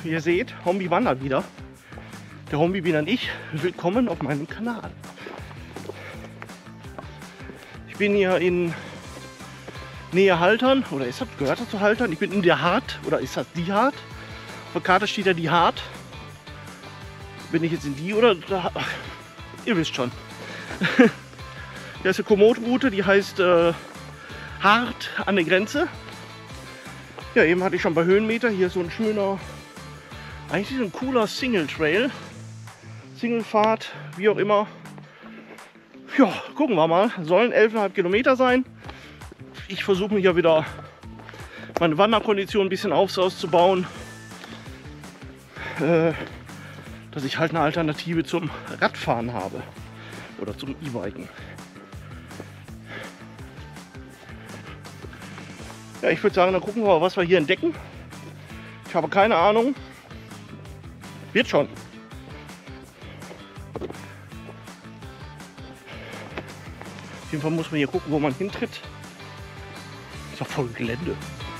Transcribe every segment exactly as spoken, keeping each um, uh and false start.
wie ihr seht, Hombi wandert wieder. Der Hombi bin dann ich. Willkommen auf meinem Kanal. Ich bin hier in Nähe Haltern, oder ist das, gehört das zu Haltern? Ich bin in der Hart, oder ist das die Hart? Auf der Karte steht ja die Hart. Bin ich jetzt in die oder da? Ach, ihr wisst schon. Hier ist eine Komoot-Route, die heißt äh, Hart an der Grenze. Ja, eben hatte ich schon bei Höhenmeter. Hier ist so ein schöner, eigentlich so ein cooler Single-Trail. Singlefahrt, wie auch immer. Ja, gucken wir mal. Sollen elf Komma fünf Kilometer sein. Ich versuche mich ja wieder meine Wanderkondition ein bisschen aufs auszubauen. Äh, dass ich halt eine Alternative zum Radfahren habe. Oder zum E-Biken. Ja, ich würde sagen, dann gucken wir mal, was wir hier entdecken. Ich habe keine Ahnung. Wird schon. Auf jeden Fall muss man hier gucken, wo man hintritt. Ist doch voll Gelände.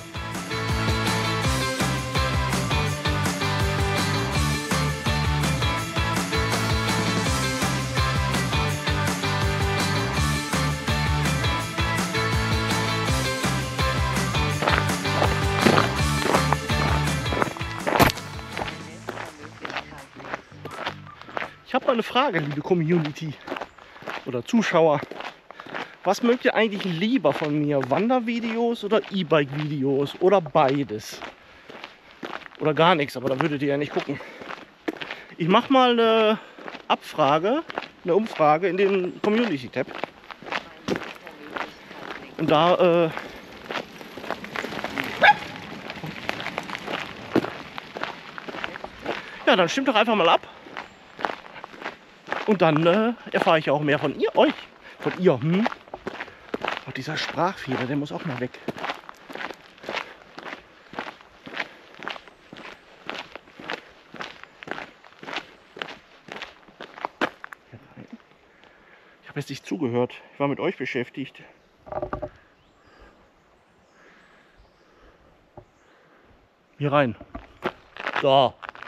Ich habe mal eine Frage, liebe Community oder Zuschauer. Was mögt ihr eigentlich lieber von mir? Wandervideos oder E-Bike-Videos oder beides? Oder gar nichts, aber da würdet ihr ja nicht gucken. Ich mache mal eine Abfrage, eine Umfrage in den Community-Tab. Und da... Äh ja, dann stimmt doch einfach mal ab. Und dann äh, erfahre ich ja auch mehr von ihr, euch. Von ihr, hm? Oh, dieser Sprachfehler, der muss auch mal weg. Ich habe jetzt nicht zugehört. Ich war mit euch beschäftigt. Hier rein. Da.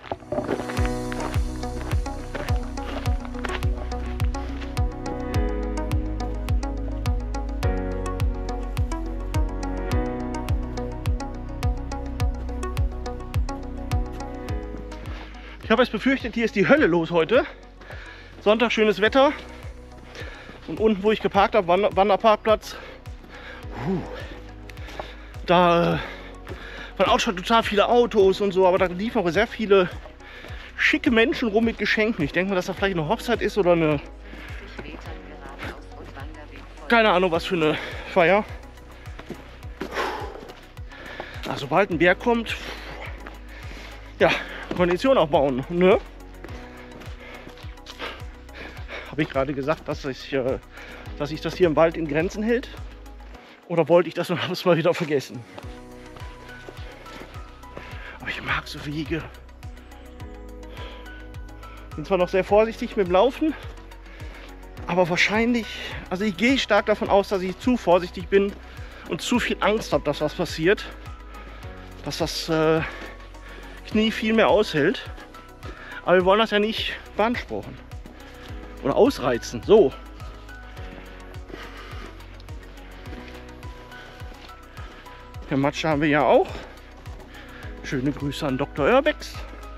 Ich habe es befürchtet, hier ist die Hölle los heute. Sonntag, schönes Wetter. Und unten, wo ich geparkt habe, Wander Wanderparkplatz, uh, da äh, waren auch schon total viele Autos und so, aber da liefen auch sehr viele schicke Menschen rum mit Geschenken. Ich denke mal, dass da vielleicht eine Hochzeit ist oder eine, keine Ahnung, was für eine Feier. Also, sobald ein Berg kommt, ja, Kondition aufbauen, ne? Habe ich gerade gesagt, dass ich, äh, dass ich das hier im Wald in Grenzen hält? Oder wollte ich das und habe es mal wieder vergessen? Aber ich mag so Wege. Bin zwar noch sehr vorsichtig mit dem Laufen, aber wahrscheinlich, also ich gehe stark davon aus, dass ich zu vorsichtig bin und zu viel Angst habe, dass was passiert. Dass das äh, Knie viel mehr aushält. Aber wir wollen das ja nicht beanspruchen oder ausreizen. So. Der Matsche haben wir ja auch. Schöne Grüße an Doktor Urbex.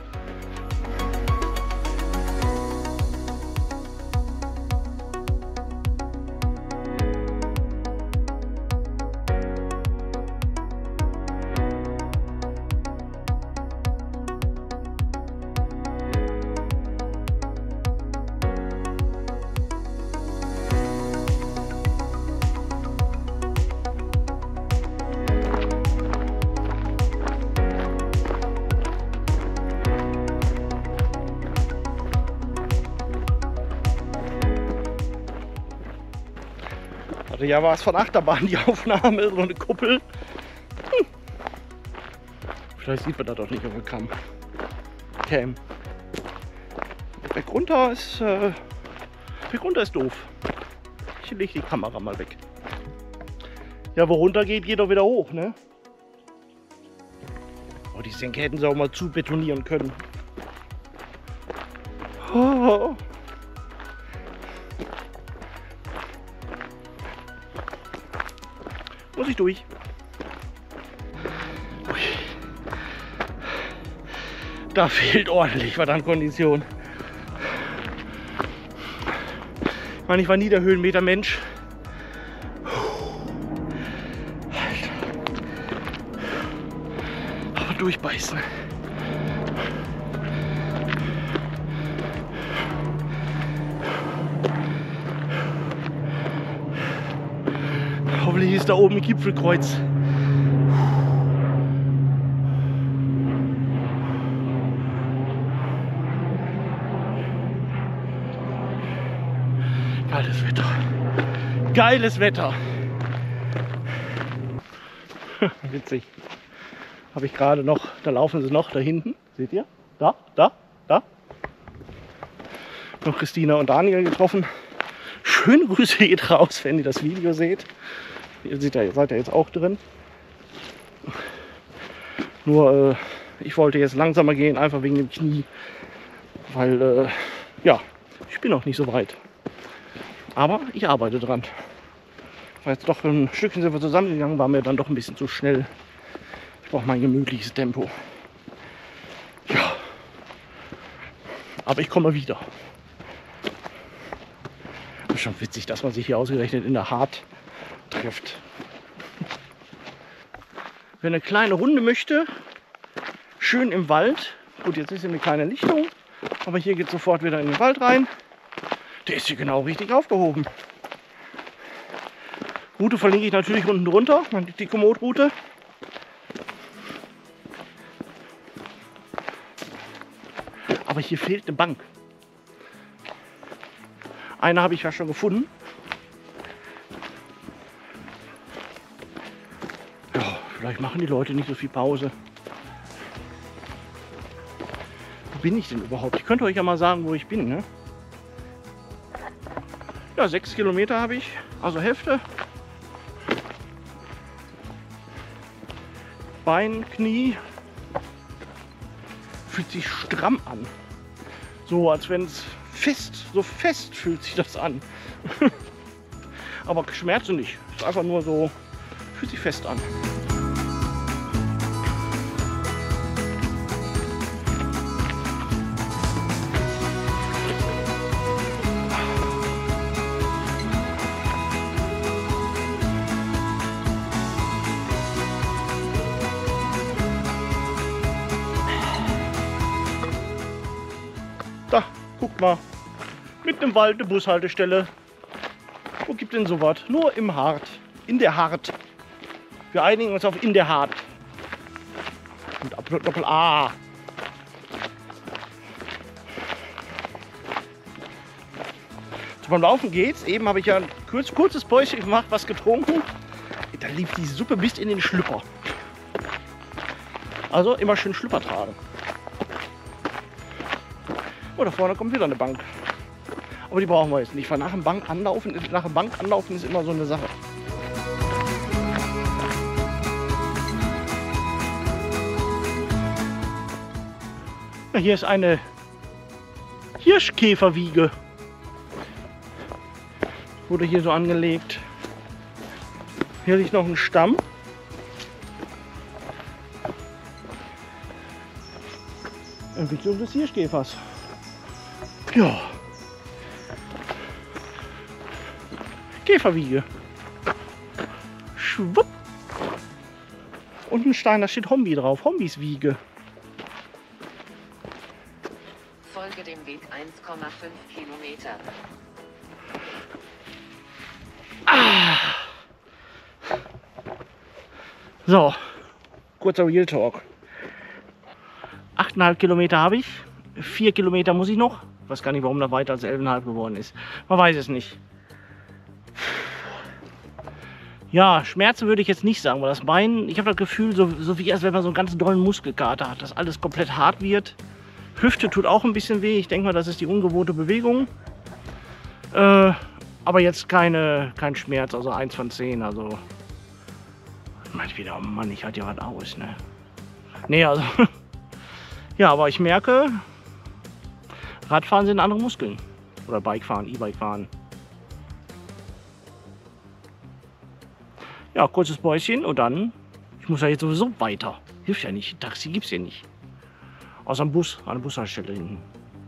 Also ja, war es von Achterbahn die Aufnahme, so eine Kuppel. Hm. Vielleicht sieht man das doch nicht auf der Cam. Cam. Weg runter ist, äh, weg runter ist doof. Ich lege die Kamera mal weg. Ja, wo runter geht, geht doch wieder hoch, ne? Oh, die Senke hätten sie auch mal zu betonieren können. Oh. Muss ich durch. Ui. Da fehlt ordentlich was an Kondition. Ich meine, ich war nie der Höhenmeter-Mensch. Aber durchbeißen. Hoffentlich ist da oben ein Gipfelkreuz. Geiles Wetter. Geiles Wetter. Witzig. Habe ich gerade noch, da laufen sie noch da hinten. Seht ihr? Da, da, da. Noch Christina und Daniel getroffen. Schöne Grüße geht raus, wenn ihr das Video seht. Ihr seht, ihr seid ja jetzt auch drin. Nur, äh, ich wollte jetzt langsamer gehen, einfach wegen dem Knie. Weil, äh, ja, ich bin noch nicht so weit. Aber ich arbeite dran. War jetzt doch ein Stückchen sind wir zusammengegangen, war mir dann doch ein bisschen zu schnell. Ich brauche mein gemütliches Tempo. Ja. Aber ich komme wieder. Ist schon witzig, dass man sich hier ausgerechnet in der Hart trifft. Wer eine kleine Runde möchte, schön im Wald. Gut, jetzt ist hier eine kleine Lichtung, aber hier geht sofort wieder in den Wald rein. Der ist hier genau richtig aufgehoben. Route verlinke ich natürlich unten drunter, die Komoot-Route. Aber hier fehlt eine Bank. Eine habe ich ja schon gefunden. Ja, vielleicht machen die Leute nicht so viel Pause. Wo bin ich denn überhaupt? Ich könnte euch ja mal sagen, wo ich bin. Ne? Ja, sechs Kilometer habe ich, also Hälfte. Bein, Knie. Fühlt sich stramm an. So, als wenn es fest, so fest fühlt sich das an. Aber Schmerzen nicht. Ist einfach nur so, fühlt sich fest an. Da, guckt mal. Mitten im Wald eine Bushaltestelle. Wo gibt denn sowas? Nur im Hart. In der Hart. Wir einigen uns auf in der Hart. Und Doppel A. So, beim Laufen geht's. Eben habe ich ja ein kurz, kurzes Päuschen gemacht, was getrunken. Da lief die Suppe bis in den Schlüpper. Also immer schön Schlüpper tragen. Oh, da vorne kommt wieder eine Bank. Aber die brauchen wir jetzt nicht, weil nach dem Bank anlaufen, nach dem Bank anlaufen ist immer so eine Sache. Ja, hier ist eine Hirschkäferwiege. Wurde hier so angelegt. Hier liegt noch ein Stamm. Entwicklung des Hirschkäfers. Ja. Käferwiege. Schwupp. Und ein Stein, da steht Hombi drauf. Hombis Wiege. Folge dem Weg eins Komma fünf Kilometer. Ah. So, kurzer Real Talk. achteinhalb Kilometer habe ich. vier Kilometer muss ich noch. Ich weiß gar nicht, warum da weiter als elf Komma fünf geworden ist. Man weiß es nicht. Ja, Schmerzen würde ich jetzt nicht sagen, weil das Bein, ich habe das Gefühl, so, so wie als wenn man so einen ganz dollen Muskelkater hat, dass alles komplett hart wird. Hüfte tut auch ein bisschen weh. Ich denke mal, das ist die ungewohnte Bewegung. Äh, aber jetzt keine, kein Schmerz, also eins von zehn. Also, ich meine wieder, oh Mann, ich hatte ja was aus, ne? Nee, also. Ja, aber ich merke, Radfahren sind andere Muskeln. Oder Bikefahren, E-Bike fahren. Ja, kurzes Päuschen und dann, ich muss ja jetzt sowieso weiter. Hilft ja nicht, Taxi gibt es ja nicht. Außer am Bus, an der Bushaltestelle hinten.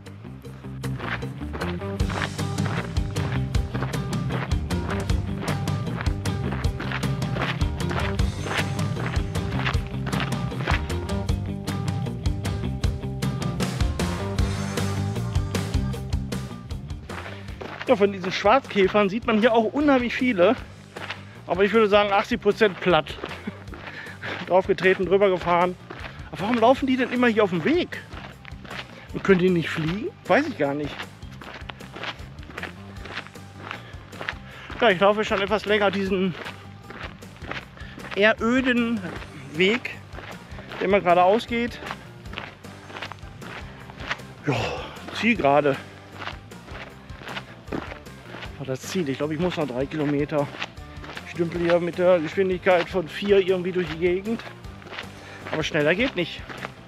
Ja, von diesen Schwarzkäfern sieht man hier auch unheimlich viele. Aber ich würde sagen achtzig Prozent platt. Draufgetreten, drüber gefahren. Aber warum laufen die denn immer hier auf dem Weg? Und können die nicht fliegen? Weiß ich gar nicht. Ja, ich laufe schon etwas länger diesen eher öden Weg, der immer geradeaus geht. Ja, Zielgerade. Das Ziel. Ich glaube, ich muss noch drei Kilometer. Ich stümpel hier mit der Geschwindigkeit von vier irgendwie durch die Gegend. Aber schneller geht nicht.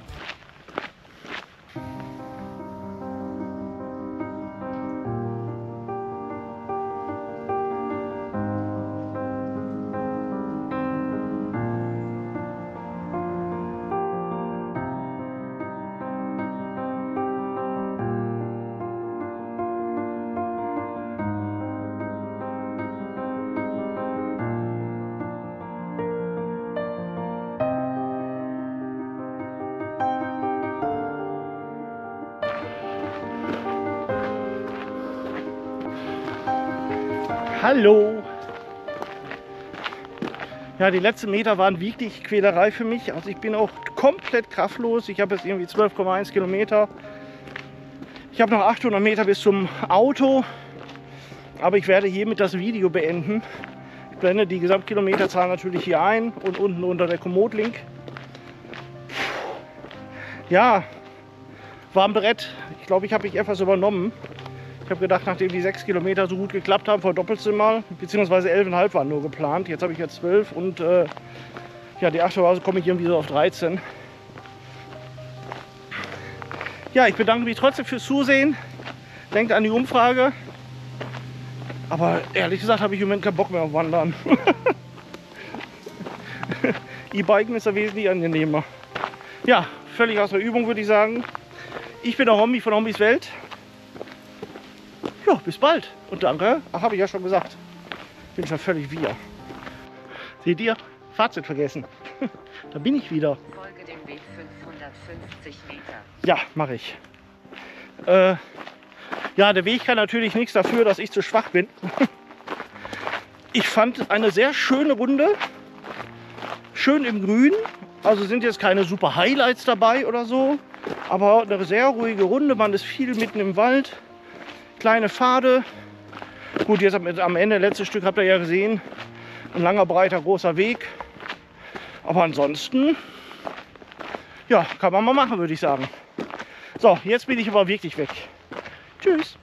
Hallo! Ja, die letzten Meter waren wirklich Quälerei für mich. Also ich bin auch komplett kraftlos. Ich habe jetzt irgendwie zwölf Komma eins Kilometer. Ich habe noch achthundert Meter bis zum Auto. Aber ich werde hiermit das Video beenden. Ich blende die Gesamtkilometerzahl natürlich hier ein und unten unter der Komoot-Link. Ja, war ein Brett. Ich glaube, ich habe mich etwas übernommen. Ich habe gedacht, nachdem die sechs Kilometer so gut geklappt haben, verdoppelst du mal, beziehungsweise elf Komma fünf waren nur geplant. Jetzt habe ich jetzt zwölf und äh, ja, die Achterphase komme ich irgendwie so auf dreizehn. Ja, ich bedanke mich trotzdem fürs Zusehen. Denkt an die Umfrage. Aber ehrlich gesagt habe ich im Moment keinen Bock mehr auf Wandern. E-Biken ist ja wesentlich angenehmer. Ja, völlig aus der Übung würde ich sagen. Ich bin der Hommi von Hommys Welt. Ja, bis bald und danke. Ach, habe ich ja schon gesagt. Bin schon völlig wir. Seht ihr? Fazit vergessen. Da bin ich wieder. Folge dem Weg fünfhundertfünfzig Meter. Ja, mache ich. Äh, ja, der Weg kann natürlich nichts dafür, dass ich zu schwach bin. Ich fand eine sehr schöne Runde. Schön im Grün. Also sind jetzt keine super Highlights dabei oder so. Aber eine sehr ruhige Runde. Man ist viel mitten im Wald. Kleine Pfade. Gut, jetzt am Ende, letztes Stück habt ihr ja gesehen. Ein langer, breiter, großer Weg. Aber ansonsten, ja, kann man mal machen, würde ich sagen. So, jetzt bin ich aber wirklich weg. Tschüss.